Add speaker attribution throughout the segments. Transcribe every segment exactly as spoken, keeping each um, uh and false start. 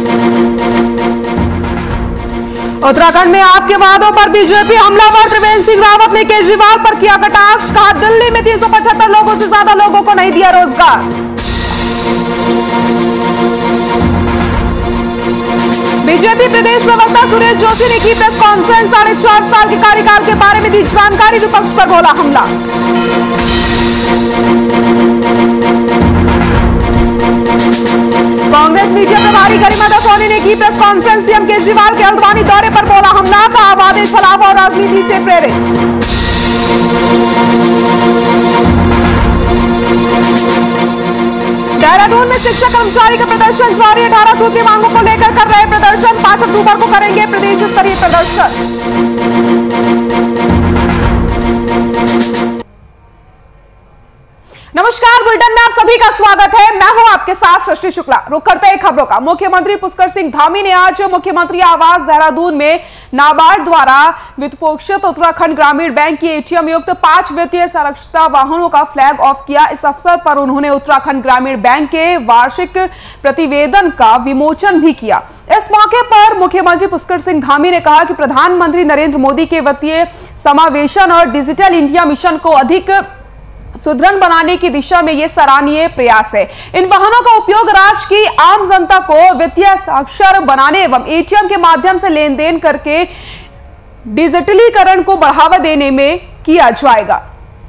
Speaker 1: उत्तराखंड में आपके वादों पर बीजेपी हमलावर त्रिवेंद्र सिंह रावत ने केजरीवाल पर किया कटाक्ष। कहा, दिल्ली में तीन सौ पचहत्तर लोगों से ज्यादा लोगों को नहीं दिया रोजगार। बीजेपी प्रदेश प्रवक्ता सुरेश जोशी ने की प्रेस कॉन्फ्रेंस। साढ़े चार साल के कार्यकाल के बारे में दी जानकारी। विपक्ष पर बोला हमला। कांग्रेस मीडिया प्रभारी गरिमा दसोनी ने की प्रेस कॉन्फ्रेंस। सीएम केजरीवाल के हल्द्वानी दौरे पर बोला हमला। कहा, वादे छलावा और राजनीति से प्रेरित। देहरादून में शिक्षक कर्मचारी का प्रदर्शन जारी। अठारह सूत्रीय मांगों को लेकर कर रहे प्रदर्शन। पांच अक्टूबर को करेंगे प्रदेश स्तरीय प्रदर्शन। नमस्कार, बुलेटिन में आप सभी का स्वागत है। मैं हूं आपके साथ सृष्टि शुक्ला। रुक करते हैं खबरों का। मुख्यमंत्री पुष्कर सिंह धामी ने आज मुख्यमंत्री आवास देहरादून में नाबार्ड द्वारा वित्तपोषित उत्तराखंड ग्रामीण बैंक की एटीएम युक्त पांच वित्तीय सुरक्षा वाहनों का फ्लैग ऑफ किया। इस अवसर पर उन्होंने उत्तराखंड ग्रामीण बैंक के वार्षिक प्रतिवेदन का विमोचन भी किया। इस मौके पर मुख्यमंत्री पुष्कर सिंह धामी ने कहा कि प्रधानमंत्री नरेंद्र मोदी के वित्तीय समावेशन और डिजिटल इंडिया मिशन को अधिक सुदृढ़ बनाने की दिशा में यह सराहनीय प्रयास है। इन वाहनों का उपयोग राज्य की आम जनता को वित्तीय साक्षर बनाने एवं एटीएम के माध्यम से लेन देन करके डिजिटलीकरण को बढ़ावा देने में किया जाएगा।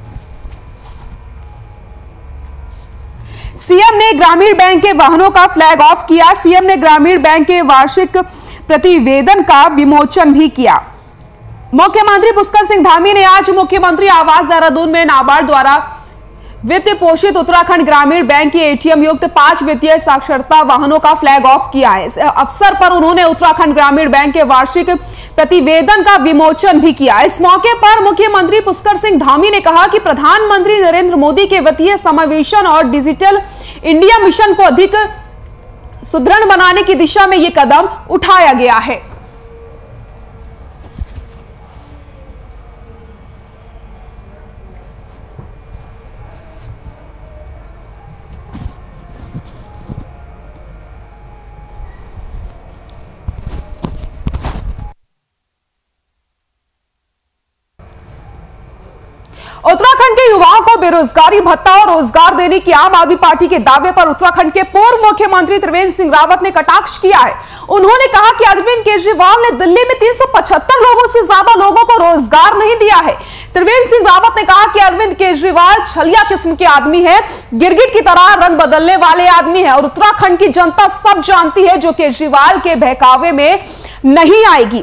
Speaker 1: सीएम ने ग्रामीण बैंक के वाहनों का फ्लैग ऑफ किया। सीएम ने ग्रामीण बैंक के वार्षिक प्रतिवेदन का विमोचन भी किया। मुख्यमंत्री पुष्कर सिंह धामी ने आज मुख्यमंत्री आवास देहरादून में नाबार्ड द्वारा वित्त पोषित उत्तराखंड ग्रामीण बैंक की एटीएम युक्त पांच वित्तीय साक्षरता वाहनों का फ्लैग ऑफ किया है। इस अवसर पर उन्होंने उत्तराखंड ग्रामीण बैंक के वार्षिक प्रतिवेदन का विमोचन भी किया। इस मौके पर मुख्यमंत्री पुष्कर सिंह धामी ने कहा कि प्रधानमंत्री नरेंद्र मोदी के वित्तीय समावेशन और डिजिटल इंडिया मिशन को अधिक सुदृढ़ बनाने की दिशा में यह कदम उठाया गया है। उत्तराखंड के युवाओं को बेरोजगारी भत्ता और रोजगार देने की आम आदमी पार्टी के दावे पर उत्तराखंड के पूर्व मुख्यमंत्री त्रिवेंद्र सिंह रावत ने कटाक्ष किया है। उन्होंने कहा कि अरविंद केजरीवाल ने दिल्ली में तीन सौ पचहत्तर लोगों से ज्यादा लोगों को रोजगार नहीं दिया है। त्रिवेंद्र सिंह रावत ने कहा कि अरविंद केजरीवाल छलिया किस्म के आदमी है, गिरगिट की तरह रंग बदलने वाले आदमी है और उत्तराखंड की जनता सब जानती है, जो केजरीवाल के बहकावे में नहीं आएगी।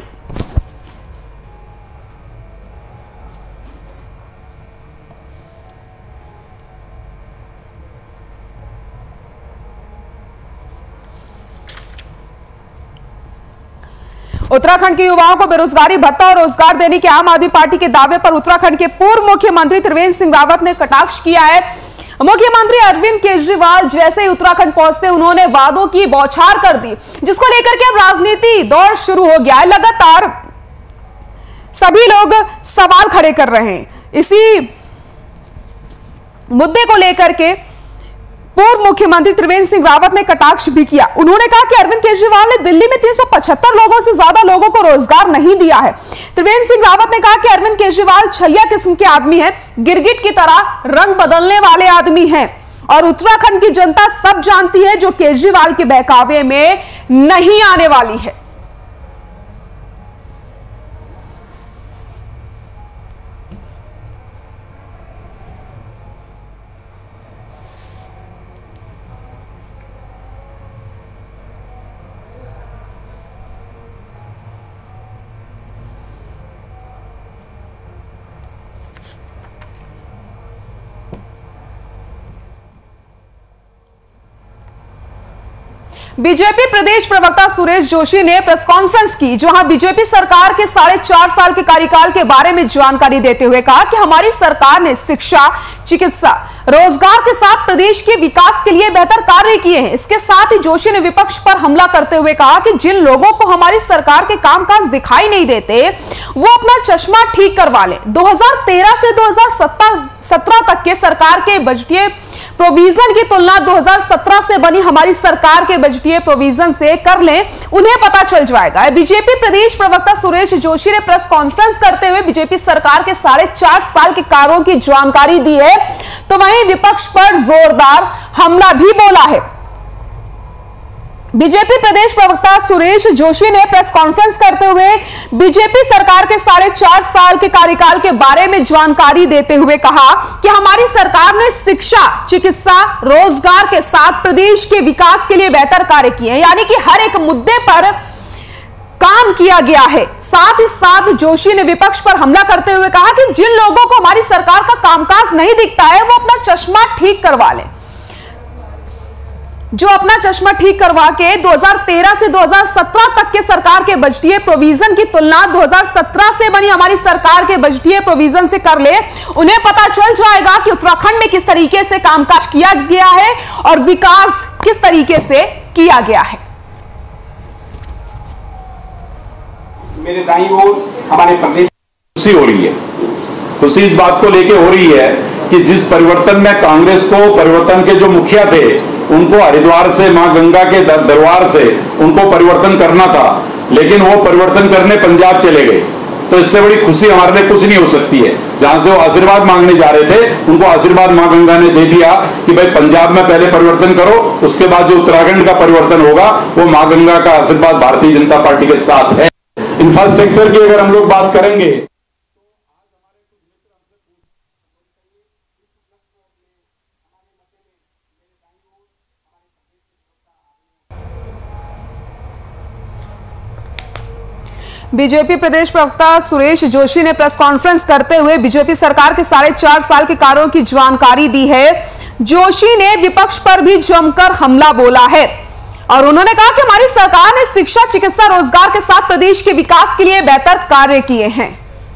Speaker 1: उत्तराखंड के युवाओं को बेरोजगारी भत्ता और रोजगार देने के आम आदमी पार्टी के दावे पर उत्तराखंड के पूर्व मुख्यमंत्री त्रिवेंद्र सिंह रावत ने कटाक्ष किया है। मुख्यमंत्री अरविंद केजरीवाल जैसे ही उत्तराखंड पहुंचते उन्होंने वादों की बौछार कर दी, जिसको लेकर के अब राजनीति दौर शुरू हो गया है। लगातार सभी लोग सवाल खड़े कर रहे हैं। इसी मुद्दे को लेकर के पूर्व मुख्यमंत्री त्रिवेंद्र सिंह रावत ने कटाक्ष भी किया। उन्होंने कहा कि अरविंद केजरीवाल ने दिल्ली में तीन सौ पचहत्तर लोगों से ज्यादा लोगों को रोजगार नहीं दिया है। त्रिवेंद्र सिंह रावत ने कहा कि अरविंद केजरीवाल छलिया किस्म के आदमी हैं, गिरगिट की तरह रंग बदलने वाले आदमी हैं और उत्तराखंड की जनता सब जानती है, जो केजरीवाल के बहकावे में नहीं आने वाली है। बीजेपी प्रदेश प्रवक्ता सुरेश जोशी ने प्रेस कॉन्फ्रेंस की, जहां बीजेपी सरकार के साढ़े चार साल के कार्यकाल के बारे में जानकारी देते हुए कहा कि हमारी सरकार ने शिक्षा, चिकित्सा, रोजगार के साथ प्रदेश के विकास के लिए बेहतर कार्य किए हैं। इसके साथ ही जोशी ने विपक्ष पर हमला करते हुए कहा कि जिन लोगों को हमारी सरकार के कामकाज दिखाई नहीं देते, वो अपना चश्मा ठीक करवा लें। दो हज़ार तेरह से दो हज़ार सत्रह तक के सरकार के बजटीय प्रोविजन की तुलना दो हज़ार सत्रह से बनी हमारी सरकार के बजटीय प्रोविजन से कर लें, उन्हें पता चल जाएगा। बीजेपी प्रदेश प्रवक्ता सुरेश जोशी ने प्रेस कॉन्फ्रेंस करते हुए बीजेपी सरकार के साढ़े चार साल के कार्यों की जानकारी दी है, तो वहीं विपक्ष पर जोरदार हमला भी बोला है। बीजेपी प्रदेश प्रवक्ता सुरेश जोशी ने प्रेस कॉन्फ्रेंस करते हुए बीजेपी सरकार के साढ़े चार साल के कार्यकाल के बारे में जानकारी देते हुए कहा कि हमारी सरकार ने शिक्षा, चिकित्सा, रोजगार के साथ प्रदेश के विकास के लिए बेहतर कार्य किए हैं, यानी कि हर एक मुद्दे पर काम किया गया है। साथ ही साथ जोशी ने विपक्ष पर हमला करते हुए कहा कि जिन लोगों को हमारी सरकार का कामकाज नहीं दिखता है, वो अपना चश्मा ठीक करवा लें। जो अपना चश्मा ठीक करवा के दो हज़ार तेरह से दो हज़ार सत्रह तक के सरकार के बजटीय प्रोविजन की तुलना दो हज़ार सत्रह से बनी हमारी सरकार के बजटीय प्रोविजन से कर ले, उन्हें पता चल जाएगा कि उत्तराखंड में किस तरीके से कामकाज किया गया है और विकास किस तरीके से किया गया है।
Speaker 2: मेरे दाईं ओर हमारे प्रदेश खुशी हो रही है। खुशी इस बात को लेके हो रही है कि जिस परिवर्तन में कांग्रेस को परिवर्तन के जो मुखिया थे, उनको हरिद्वार से मां गंगा के दरबार से उनको परिवर्तन करना था, लेकिन वो परिवर्तन करने पंजाब चले गए। तो इससे बड़ी खुशी हमारे लिए कुछ नहीं हो सकती है। जहां से वो आशीर्वाद मांगने जा रहे थे, उनको आशीर्वाद मां गंगा ने दे दिया कि भाई पंजाब में पहले परिवर्तन करो, उसके बाद जो उत्तराखंड का परिवर्तन होगा वो मां गंगा का आशीर्वाद भारतीय जनता पार्टी के साथ है। इंफ्रास्ट्रक्चर की अगर हम लोग बात करेंगे,
Speaker 1: बीजेपी प्रदेश प्रवक्ता सुरेश जोशी ने प्रेस कॉन्फ्रेंस करते हुए बीजेपी सरकार के साढ़े चार साल के कार्यों की जानकारी दी है। जोशी ने विपक्ष पर भी जमकर हमला बोला है और उन्होंने कहा कि हमारी सरकार ने शिक्षा, चिकित्सा, रोजगार के साथ प्रदेश के विकास के लिए बेहतर कार्य किए हैं।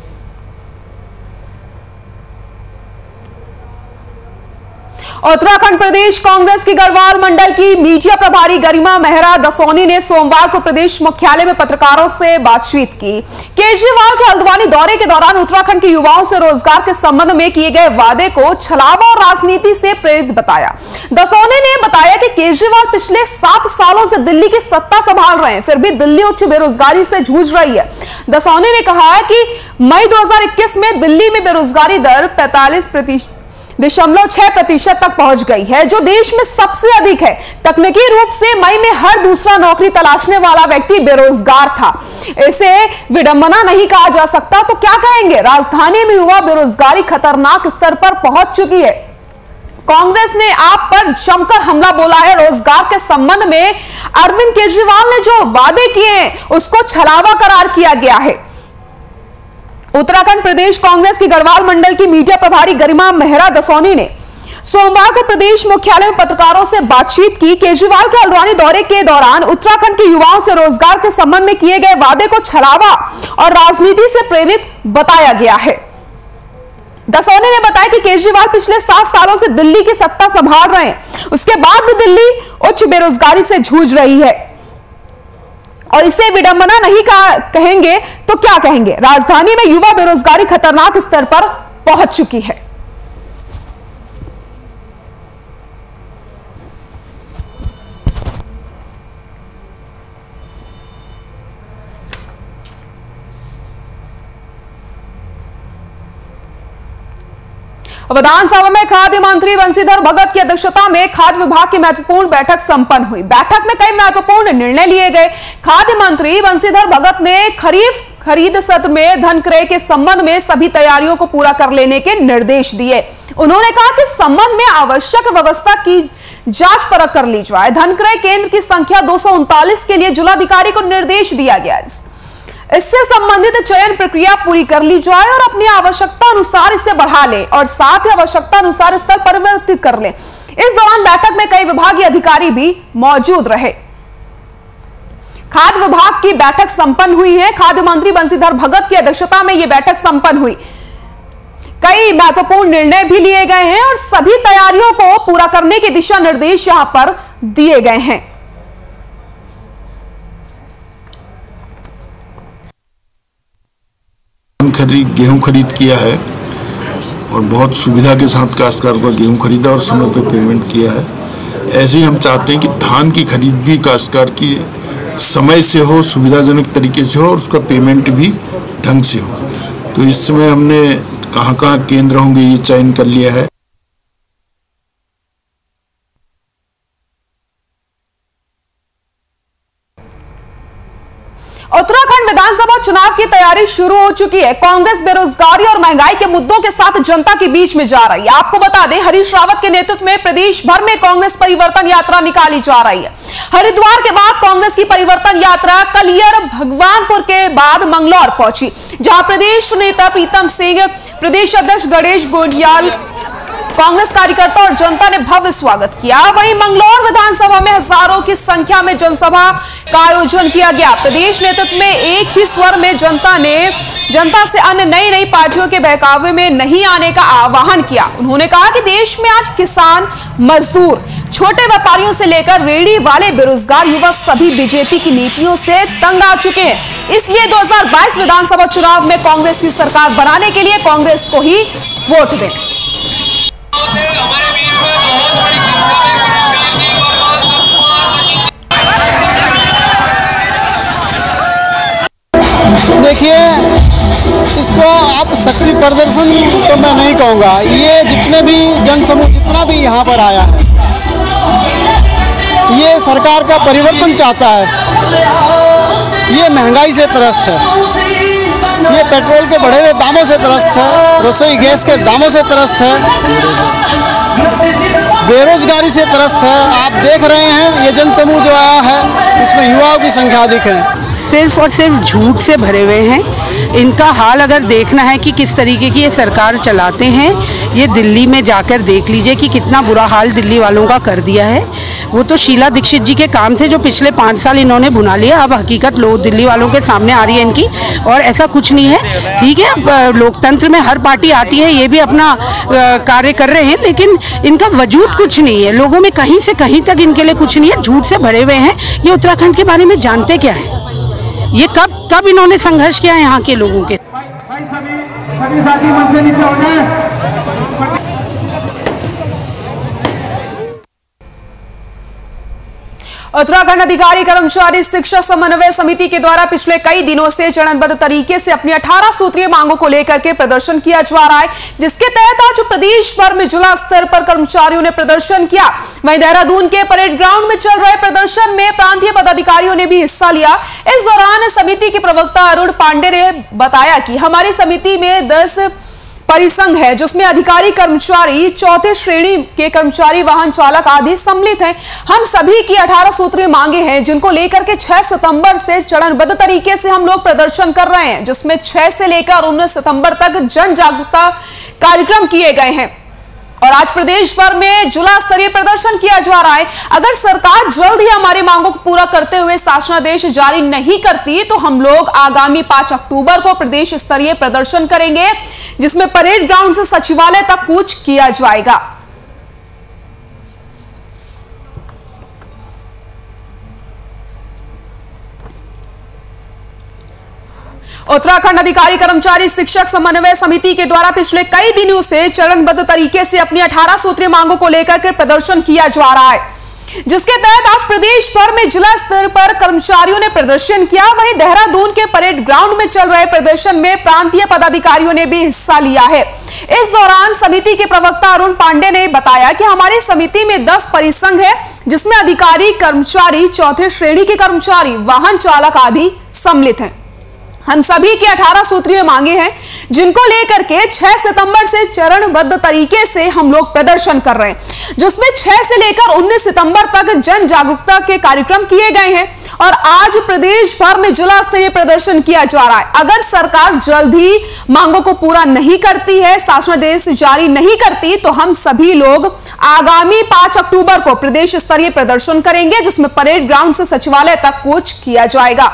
Speaker 1: उत्तराखंड प्रदेश कांग्रेस की गढ़वाल मंडल की मीडिया प्रभारी गरिमा मेहरा दसोनी ने सोमवार को प्रदेश मुख्यालय में पत्रकारों से बातचीत की। केजरीवाल के हल्द्वानी दौरे के दौरान उत्तराखंड के युवाओं से रोजगार के संबंध में किए गए वादे को छलावा और राजनीति से प्रेरित बताया। दसोनी ने बताया कि केजरीवाल पिछले सात सालों से दिल्ली की सत्ता संभाल रहे हैं, फिर भी दिल्ली उच्च बेरोजगारी से जूझ रही है। दसोनी ने कहा कि मई दो हजार इक्कीस में दिल्ली में बेरोजगारी दर पैंतालीस प्रतिशत दशमलव छह प्रतिशत तक पहुंच गई है, जो देश में सबसे अधिक है। तकनीकी रूप से मई में हर दूसरा नौकरी तलाशने वाला व्यक्ति बेरोजगार था। इसे विडंबना नहीं कहा जा सकता तो क्या कहेंगे। राजधानी में युवा बेरोजगारी खतरनाक स्तर पर पहुंच चुकी है। कांग्रेस ने आप पर जमकर हमला बोला है। रोजगार के संबंध में अरविंद केजरीवाल ने जो वादे किए हैं उसको छलावा करार किया गया है। उत्तराखंड प्रदेश कांग्रेस की गढ़वाल मंडल की मीडिया प्रभारी गरिमा मेहरा दसोनी ने सोमवार को प्रदेश मुख्यालय में पत्रकारों से बातचीत की। केजरीवाल के हल्द्वानी दौरे के दौरान उत्तराखंड के युवाओं से रोजगार के संबंध में किए गए वादे को छलावा और राजनीति से प्रेरित बताया गया है। दसोनी ने बताया कि केजरीवाल पिछले सात सालों से दिल्ली की सत्ता संभाल रहे हैं, उसके बाद भी दिल्ली उच्च बेरोजगारी से जूझ रही है और इसे विडंबना नहीं कहेंगे तो क्या कहेंगे। राजधानी में युवा बेरोजगारी खतरनाक स्तर पर पहुंच चुकी है। विधानसभा में खाद्य मंत्री बंशीधर भगत की अध्यक्षता में खाद्य विभाग की महत्वपूर्ण बैठक संपन्न हुई। बैठक में कई महत्वपूर्ण निर्णय लिए गए। खाद्य मंत्री बंशीधर भगत ने खरीफ खरीद सत्र में धन क्रय के संबंध में सभी तैयारियों को पूरा कर लेने के निर्देश दिए। उन्होंने कहा कि संबंध में आवश्यक व्यवस्था की जांच परख कर ली जाए। धन क्रय केंद्र की संख्या दो सौ उनतालीस के लिए जिलाधिकारी को निर्देश दिया गया। इससे संबंधित चयन प्रक्रिया पूरी कर ली जाए और अपनी आवश्यकता अनुसार इसे बढ़ा ले और साथ ही आवश्यकता अनुसार स्थल परिवर्तित कर ले। इस दौरान बैठक में कई विभागीय अधिकारी भी मौजूद रहे। खाद्य विभाग की बैठक संपन्न हुई है। खाद्य मंत्री बंशीधर भगत की अध्यक्षता में यह बैठक संपन्न हुई। कई महत्वपूर्ण निर्णय भी लिए गए हैं और सभी तैयारियों को पूरा करने के दिशा निर्देश यहां पर दिए गए हैं।
Speaker 3: खरीद गेहूं खरीद किया है और बहुत सुविधा के साथ काश्तकार का गेहूँ खरीदा और समय पे पेमेंट किया है। ऐसे ही हम चाहते हैं कि धान की खरीद भी काश्तकार की समय से हो, सुविधाजनक तरीके से हो और उसका पेमेंट भी ढंग से हो। तो इस समय हमने कहाँ कहाँ केंद्र होंगे ये चयन कर लिया है।
Speaker 1: उत्तराखंड विधानसभा चुनाव की तैयारी शुरू हो चुकी है। कांग्रेस बेरोजगारी और महंगाई के मुद्दों के साथ जनता के बीच में जा रही है। आपको बता दें, हरीश रावत के नेतृत्व में प्रदेश भर में कांग्रेस परिवर्तन यात्रा निकाली जा रही है। हरिद्वार के बाद कांग्रेस की परिवर्तन यात्रा कलियर भगवानपुर के बाद मंगलौर पहुंची, जहां प्रदेश नेता प्रीतम सिंह, प्रदेश अध्यक्ष गणेश गोंडियाल, कांग्रेस कार्यकर्ता और जनता ने भव्य स्वागत किया। वहीं मंगलौर विधानसभा में हजारों की संख्या में जनसभा का आयोजन किया गया। प्रदेश नेतृत्व में एक ही स्वर में जनता ने जनता से अन्य नई नई पार्टियों के बहकावे में नहीं आने का आह्वान किया। उन्होंने कहा कि देश में आज किसान, मजदूर, छोटे व्यापारियों से लेकर रेहड़ी वाले, बेरोजगार युवा सभी बीजेपी की नीतियों से तंग आ चुके हैं। इसलिए दो हज़ार बाईस विधानसभा चुनाव में कांग्रेस की सरकार बनाने के लिए कांग्रेस को ही वोट दें।
Speaker 4: देखिए, इसको आप शक्ति प्रदर्शन तो मैं नहीं कहूँगा। ये जितने भी जनसमूह जितना भी यहाँ पर आया है, ये सरकार का परिवर्तन चाहता है। ये महंगाई से त्रस्त है, ये पेट्रोल के बढ़े हुए दामों से त्रस्त है, रसोई गैस के दामों से त्रस्त है, बेरोजगारी से त्रस्त है। आप देख रहे हैं ये जनसमूह जो आया है, इसमें युवाओं की संख्या अधिक है।
Speaker 5: सिर्फ और सिर्फ झूठ से भरे हुए हैं। इनका हाल अगर देखना है कि किस तरीके की ये सरकार चलाते हैं, ये दिल्ली में जाकर देख लीजिए कि कितना बुरा हाल दिल्ली वालों का कर दिया है। वो तो शीला दीक्षित जी के काम थे जो पिछले पाँच साल इन्होंने बुना लिया। अब हकीकत लोग दिल्ली वालों के सामने आ रही है इनकी, और ऐसा कुछ नहीं है। ठीक है, लोकतंत्र में हर पार्टी आती है, ये भी अपना कार्य कर रहे हैं, लेकिन इनका वजूद कुछ नहीं है। लोगों में कहीं से कहीं तक इनके लिए कुछ नहीं है, झूठ से भरे हुए हैं। ये उत्तराखंड के बारे में जानते क्या है? ये कब कब इन्होंने संघर्ष किया है यहाँ के लोगों के?
Speaker 1: उत्तराखंड अधिकारी कर्मचारी शिक्षक समन्वय समिति के द्वारा पिछले कई दिनों से चरणबद्ध तरीके से अपनी अठारह सूत्रीय मांगों को लेकर के प्रदर्शन किया जा रहा है, जिसके तहत आज प्रदेश भर में जिला स्तर पर कर्मचारियों ने प्रदर्शन किया। वहीं देहरादून के परेड ग्राउंड में चल रहे प्रदर्शन में प्रांतीय पदाधिकारियों ने भी हिस्सा लिया। इस दौरान समिति के प्रवक्ता अरुण पांडे ने बताया कि हमारी समिति में दस परिसंघ है, जिसमें अधिकारी, कर्मचारी, चौथे श्रेणी के कर्मचारी, वाहन चालक आदि सम्मिलित हैं। हम सभी की अठारह सूत्रीय मांगे हैं, जिनको लेकर के छह सितंबर से चरणबद्ध तरीके से हम लोग प्रदर्शन कर रहे हैं, जिसमें छह से लेकर उन्नीस सितंबर तक जन जागरूकता कार्यक्रम किए गए हैं और आज प्रदेश भर में जिला स्तरीय प्रदर्शन किया जा रहा है। अगर सरकार जल्द ही हमारी मांगों को पूरा करते हुए शासनादेश जारी नहीं करती तो हम लोग आगामी पांच अक्टूबर को प्रदेश स्तरीय प्रदर्शन करेंगे, जिसमें परेड ग्राउंड से सचिवालय तक कूच किया जाएगा। उत्तराखंड अधिकारी कर्मचारी शिक्षक समन्वय समिति के द्वारा पिछले कई दिनों से चरणबद्ध तरीके से अपनी अठारह सूत्रीय मांगों को लेकर के प्रदर्शन किया जा रहा है, जिसके तहत आज प्रदेश भर में जिला स्तर पर कर्मचारियों ने प्रदर्शन किया। वहीं देहरादून के परेड ग्राउंड में चल रहे प्रदर्शन में प्रांतीय पदाधिकारियों ने भी हिस्सा लिया है। इस दौरान समिति के प्रवक्ता अरुण पांडे ने बताया कि हमारी समिति में दस परिसंघ है, जिसमें अधिकारी, कर्मचारी, चौथे श्रेणी के कर्मचारी, वाहन चालक आदि सम्मिलित हैं। हम सभी की अठारह सूत्रीय मांगे हैं, जिनको लेकर के छह सितंबर से चरणबद्ध तरीके से हम लोग प्रदर्शन कर रहे हैं, जिसमें छह से लेकर उन्नीस सितंबर तक जन जागरूकता के कार्यक्रम किए गए हैं और आज प्रदेश भर में जिला स्तरीय प्रदर्शन किया जा रहा है। अगर सरकार जल्द ही मांगों को पूरा नहीं करती है, शासनादेश जारी नहीं करती, तो हम सभी लोग आगामी पांच अक्टूबर को प्रदेश स्तरीय प्रदर्शन करेंगे, जिसमें परेड ग्राउंड से सचिवालय तक कूच किया जाएगा।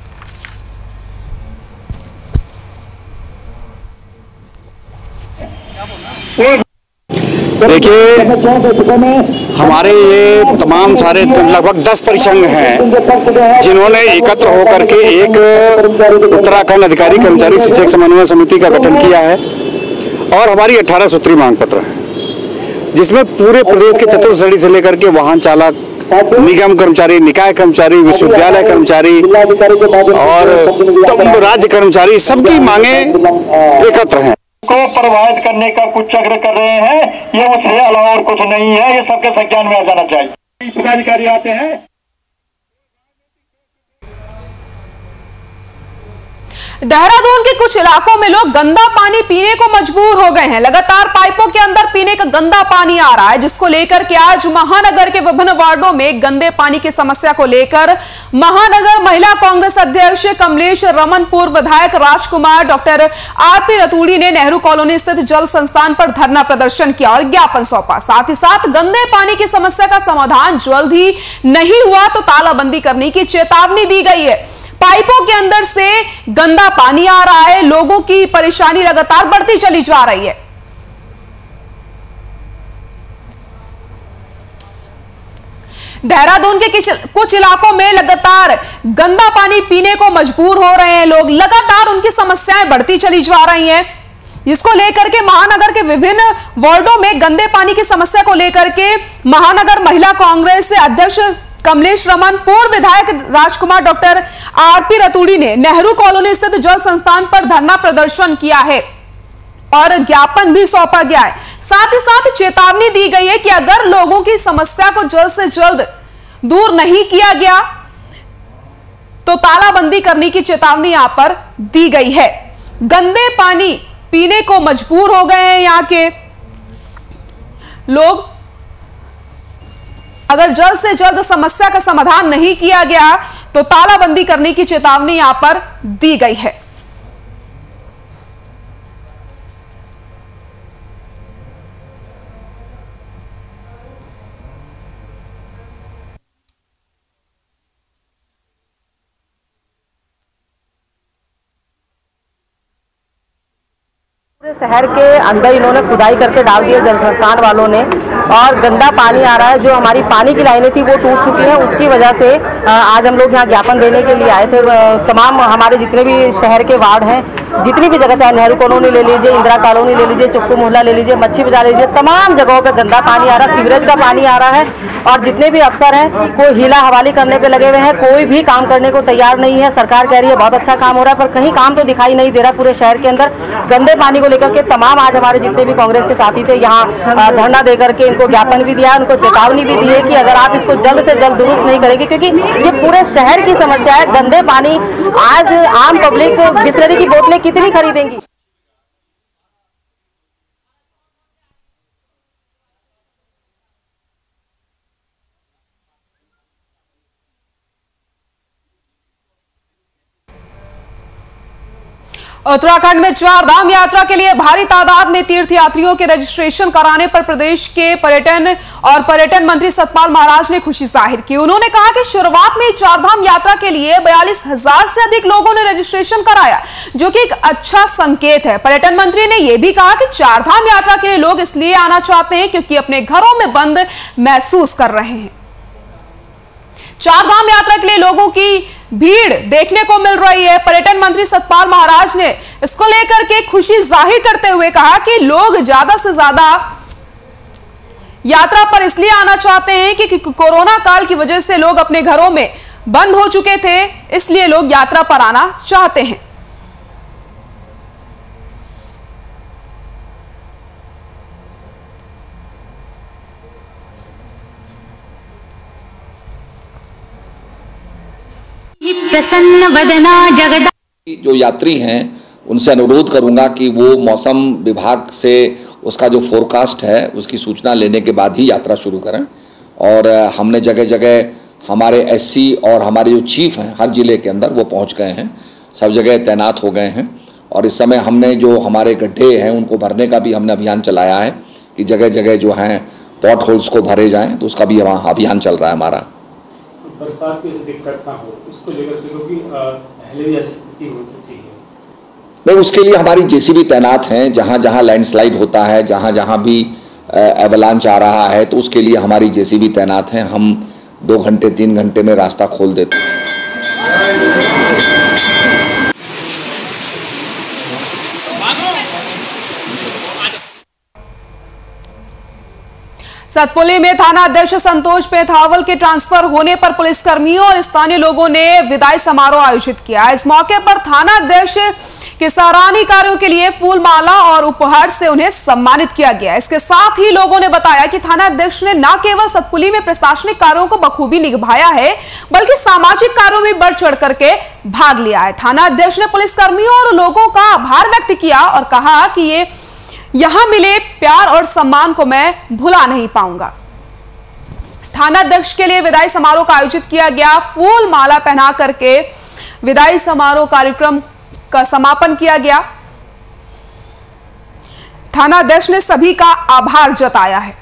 Speaker 6: देखिए, हमारे ये तमाम सारे लगभग दस परिसंघ हैं, जिन्होंने एकत्र होकर के एक उत्तराखंड अधिकारी कर्मचारी शिक्षक समन्वय समिति का गठन किया है और हमारी अठारह सूत्री मांग पत्र है, जिसमें पूरे प्रदेश के चतुर्थ श्रेणी से लेकर के वाहन चालक, निगम कर्मचारी, निकाय कर्मचारी, विश्वविद्यालय कर्मचारी और राज्य कर्मचारी सबकी मांगे एकत्र हैं।
Speaker 7: को प्रभावित करने का कुछ चक्र कर रहे हैं, ये उससे अलावा और कुछ नहीं है। ये सबके संज्ञान में आ जाना चाहिए। पदाधिकारी आते हैं।
Speaker 1: देहरादून के कुछ इलाकों में लोग गंदा पानी पीने को मजबूर हो गए हैं। लगातार पाइपों के अंदर पीने का गंदा पानी आ रहा है, जिसको लेकर के आज महानगर के विभिन्न वार्डों में गंदे पानी की समस्या को लेकर महानगर महिला कांग्रेस अध्यक्ष कमलेश रमन, पूर्व विधायक राजकुमार, डॉक्टर आरपी रतूड़ी ने नेहरू कॉलोनी स्थित जल संस्थान पर धरना प्रदर्शन किया और ज्ञापन सौंपा। साथ ही साथ गंदे पानी की समस्या का समाधान जल्द ही नहीं हुआ तो तालाबंदी करने की चेतावनी दी गई है। पाइपों के अंदर से गंदा पानी आ रहा है, लोगों की परेशानी लगातार बढ़ती चली जा रही है। देहरादून के कुछ इलाकों में लगातार गंदा पानी पीने को मजबूर हो रहे हैं लोग, लगातार उनकी समस्याएं बढ़ती चली जा रही हैं। इसको लेकर के महानगर के विभिन्न वार्डों में गंदे पानी की समस्या को लेकर के महानगर महिला कांग्रेस अध्यक्ष कमलेश रमन, पूर्व विधायक राजकुमार, डॉक्टर आरपी रतूड़ी ने नेहरू कॉलोनी स्थित जल संस्थान पर धरना प्रदर्शन किया है और ज्ञापन भी सौंपा गया है। साथ ही साथ चेतावनी दी गई है कि अगर लोगों की समस्या को जल्द से जल्द दूर नहीं किया गया तो तालाबंदी करने की चेतावनी यहां पर दी गई है। गंदे पानी पीने को मजबूर हो गए हैं यहां के लोग। अगर जल्द से जल्द समस्या का समाधान नहीं किया गया तो तालाबंदी करने की चेतावनी यहां पर दी गई है।
Speaker 8: शहर के अंदर इन्होंने खुदाई करके डाल दिया जल संस्थान वालों ने, और गंदा पानी आ रहा है। जो हमारी पानी की लाइनें थी वो टूट चुकी हैं, उसकी वजह से आज हम लोग यहाँ ज्ञापन देने के लिए आए थे। तमाम हमारे जितने भी शहर के वार्ड हैं, जितनी भी जगह, चाहे नेहरू कॉलोनी ले लीजिए, इंदिरा कॉलोनी ले लीजिए, चुप्पू मोहल्ला ले लीजिए, मच्छी बाजार ले लीजिए, तमाम जगहों पर गंदा पानी आ रहा है, सीवरेज का पानी आ रहा है। और जितने भी अफसर हैं कोई हीला हवाली करने पे लगे हुए हैं, कोई भी काम करने को तैयार नहीं है। सरकार कह रही है बहुत अच्छा काम हो रहा है, पर कहीं काम तो दिखाई नहीं दे रहा। पूरे शहर के अंदर गंदे पानी को लेकर के तमाम आज हमारे जितने भी कांग्रेस के साथी थे यहाँ धरना देकर के इनको ज्ञापन भी दिया, उनको चेतावनी भी दी है कि अगर आप इसको जल्द से जल्द दुरुस्त नहीं करेंगे, क्योंकि ये पूरे शहर की समस्या है। गंदे पानी आज आम पब्लिक बिस्लरी की बोतलें कितनी खरीदेंगी।
Speaker 1: उत्तराखंड में चार धाम यात्रा के लिए भारी तादाद में तीर्थयात्रियों के रजिस्ट्रेशन कराने पर प्रदेश के पर्यटन और पर्यटन मंत्री सतपाल महाराज ने खुशी जाहिर की। उन्होंने कहा कि शुरुआत में चार धाम यात्रा के लिए बयालीस हजार से अधिक लोगों ने रजिस्ट्रेशन कराया, जो कि एक अच्छा संकेत है। पर्यटन मंत्री ने यह भी कहा कि चार धाम यात्रा के लिए लोग इसलिए आना चाहते हैं क्योंकि अपने घरों में बंद महसूस कर रहे हैं। चार धाम यात्रा के लिए लोगों की भीड़ देखने को मिल रही है। पर्यटन मंत्री सतपाल महाराज ने इसको लेकर के खुशी जाहिर करते हुए कहा कि लोग ज्यादा से ज्यादा यात्रा पर इसलिए आना चाहते हैं कि कोरोना काल की वजह से लोग अपने घरों में बंद हो चुके थे, इसलिए लोग यात्रा पर आना चाहते हैं।
Speaker 9: प्रसन्न वदना जगदा।
Speaker 10: जो यात्री हैं उनसे अनुरोध करूंगा कि वो मौसम विभाग से उसका जो फोरकास्ट है उसकी सूचना लेने के बाद ही यात्रा शुरू करें। और हमने जगह जगह हमारे एससी और हमारे जो चीफ हैं हर जिले के अंदर वो पहुंच गए हैं, सब जगह तैनात हो गए हैं। और इस समय हमने जो हमारे गड्ढे हैं उनको भरने का भी हमने अभियान चलाया है कि जगह जगह जो हैं पॉट होल्स को भरे जाएं, तो उसका भी वहाँ अभियान चल रहा है हमारा।
Speaker 11: बरसात की दिक्कत ना हो इसको लेकर के, क्योंकि पहले भी ऐसी स्थिति हो चुकी है।
Speaker 10: नहीं, उसके लिए हमारी जेसीबी तैनात हैं। जहाँ जहाँ लैंडस्लाइड होता है, जहाँ जहाँ भी एवलांच आ रहा है, तो उसके लिए हमारी जेसीबी तैनात हैं। हम दो घंटे तीन घंटे में रास्ता खोल देते हैं।
Speaker 1: सतपुली में थाना अध्यक्ष संतोष पेथावल के ट्रांसफर होने पर पुलिसकर्मियों और स्थानीय लोगों ने विदाई समारोह आयोजित किया। इस मौके पर थाना अध्यक्ष के सराहनीय कार्यों के लिए फूल माला और उपहार से उन्हें सम्मानित किया गया। इसके साथ ही लोगों ने बताया कि थाना अध्यक्ष ने न केवल सतपुली में प्रशासनिक कार्यों को बखूबी निभाया है, बल्कि सामाजिक कार्यों में बढ़ चढ़ करके भाग लिया है। थाना अध्यक्ष ने पुलिसकर्मियों और लोगों का आभार व्यक्त किया और कहा कि ये यहां मिले प्यार और सम्मान को मैं भुला नहीं पाऊंगा। थाना अध्यक्ष के लिए विदाई समारोह का आयोजित किया गया। फूल माला पहना करके विदाई समारोह कार्यक्रम का समापन किया गया। थाना अध्यक्ष ने सभी का आभार जताया है।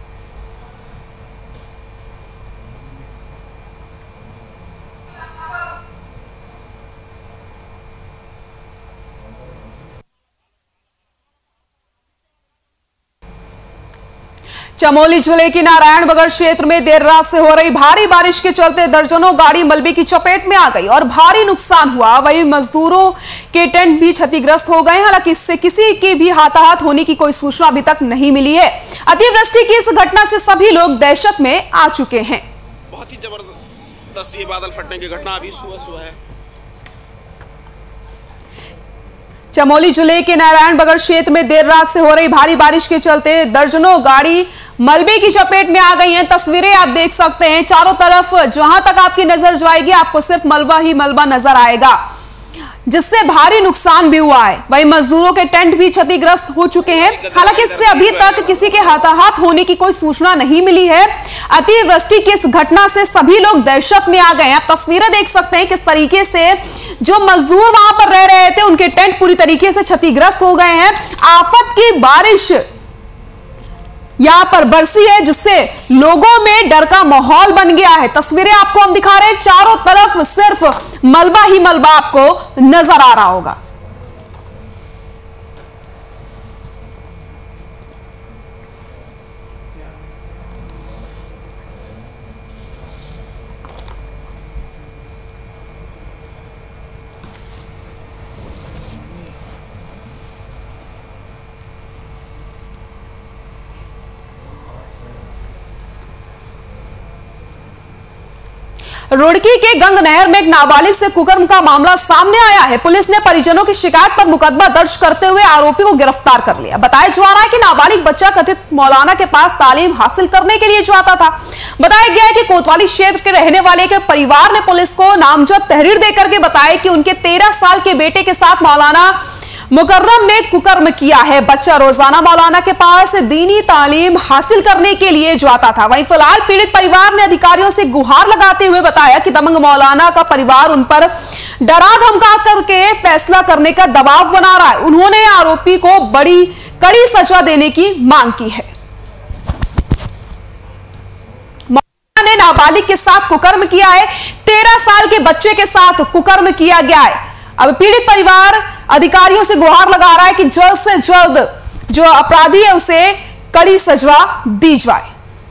Speaker 1: चमोली जिले के नारायणनगर क्षेत्र में देर रात से हो रही भारी बारिश के चलते दर्जनों गाड़ी मलबे की चपेट में आ गई और भारी नुकसान हुआ। वहीं मजदूरों के टेंट भी क्षतिग्रस्त हो गए। हालांकि इससे किसी के भी हाथाहाथ होने की कोई सूचना अभी तक नहीं मिली है। अतिवृष्टि की इस घटना से सभी लोग दहशत में आ चुके हैं।
Speaker 12: बहुत ही जबरदस्त ये बादल फटने की घटना अभी सुबह सुबह है।
Speaker 1: चमोली जिले के नारायणनगर क्षेत्र में देर रात से हो रही भारी बारिश के चलते दर्जनों गाड़ी मलबे की चपेट में आ गई हैं। तस्वीरें आप देख सकते हैं। चारों तरफ जहां तक आपकी नजर जाएगी आपको सिर्फ मलबा ही मलबा नजर आएगा, जिससे भारी नुकसान भी हुआ है। वहीं मजदूरों के टेंट भी क्षतिग्रस्त हो चुके हैं। हालांकि इससे अभी तक किसी के हाथाहाथ होने की कोई सूचना नहीं मिली है। अतिवृष्टि की इस घटना से सभी लोग दहशत में आ गए हैं। आप तस्वीरें देख सकते हैं किस तरीके से जो मजदूर वहां पर रह रहे थे उनके टेंट पूरी तरीके से क्षतिग्रस्त हो गए हैं। आफत की बारिश यहां पर बरसी है, जिससे लोगों में डर का माहौल बन गया है। तस्वीरें आपको हम दिखा रहे हैं। चारों तरफ सिर्फ मलबा ही मलबा आपको नजर आ रहा होगा। रुड़की के गंग नहर में एक नाबालिग से कुकर्म का मामला सामने आया है। पुलिस ने परिजनों की शिकायत पर मुकदमा दर्ज करते हुए आरोपी को गिरफ्तार कर लिया। बताया जा रहा है कि नाबालिग बच्चा कथित मौलाना के पास तालीम हासिल करने के लिए जाता था। बताया गया है कि कोतवाली क्षेत्र के रहने वाले के परिवार ने पुलिस को नामजद तहरीर देकर के बताया कि उनके तेरह साल के बेटे के साथ मौलाना मुकर्रम ने कुकर्म किया है। बच्चा रोजाना मौलाना के पास दीनी तालीम हासिल करने के लिए जाता था। वहीं फिलहाल पीड़ित परिवार ने अधिकारियों से गुहार लगाते हुए बताया कि दबंग मौलाना का परिवार उन पर डरा धमका करके फैसला करने का दबाव बना रहा है। उन्होंने आरोपी को बड़ी कड़ी सजा देने की मांग की है। मौलाना ने नाबालिग के साथ कुकर्म किया है। तेरह साल के बच्चे के साथ कुकर्म किया गया है। अब पीड़ित परिवार अधिकारियों से गुहार लगा रहा है कि जल्द से जल्द जो अपराधी है उसे कड़ी सजा दी जाए।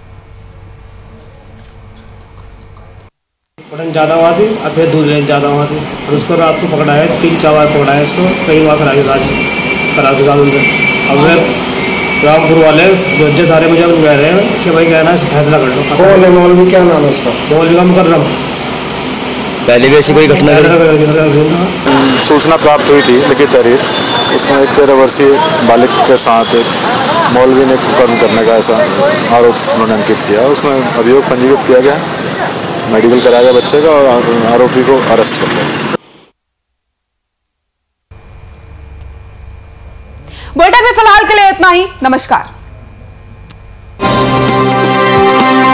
Speaker 13: पटन ज्यादा हुआ थी और फिर दूध ज्यादा हुआ थी और उसको रात को पकड़ा है। तीन चार बार पकड़ा है इसको, कई बार करा के साथ करा के साथ उनसे। अब वे रामपुर वाले जो सारे मुझे कह रहे हैं कि भाई क्या है ना फैसला कर लो। कौन है मौलवी, क्या नाम है उसका? मौलवी का मुकर्रम।
Speaker 14: पहले भी ऐसी कोई घटना
Speaker 15: सूचना प्राप्त हुई थी लिखित तहरीर। उसमें एक तेरह वर्षीय बालिग के साथ एक मौलवी ने कुकर्म करने का ऐसा आरोप उन्होंने अंकित किया। उसमें अभियोग पंजीकृत किया गया, मेडिकल कराया गया बच्चे का और आरोपी को अरेस्ट कर लिया।
Speaker 1: बुलेटिन में फिलहाल के लिए इतना ही। नमस्कार।